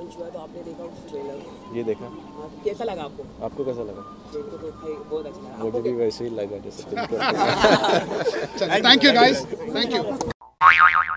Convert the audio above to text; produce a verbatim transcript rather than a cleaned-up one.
Launch हुआ तो आपने देखा उस ट्रेलर? ये देखा। हाँ, कैसा लगा आपको? आपको कैसा लगा? मेरे को तो भाई बहुत अच्छा लगा। मुझे भी वैसे ही लगा जैसे तुमको। Thank you guys, thank you.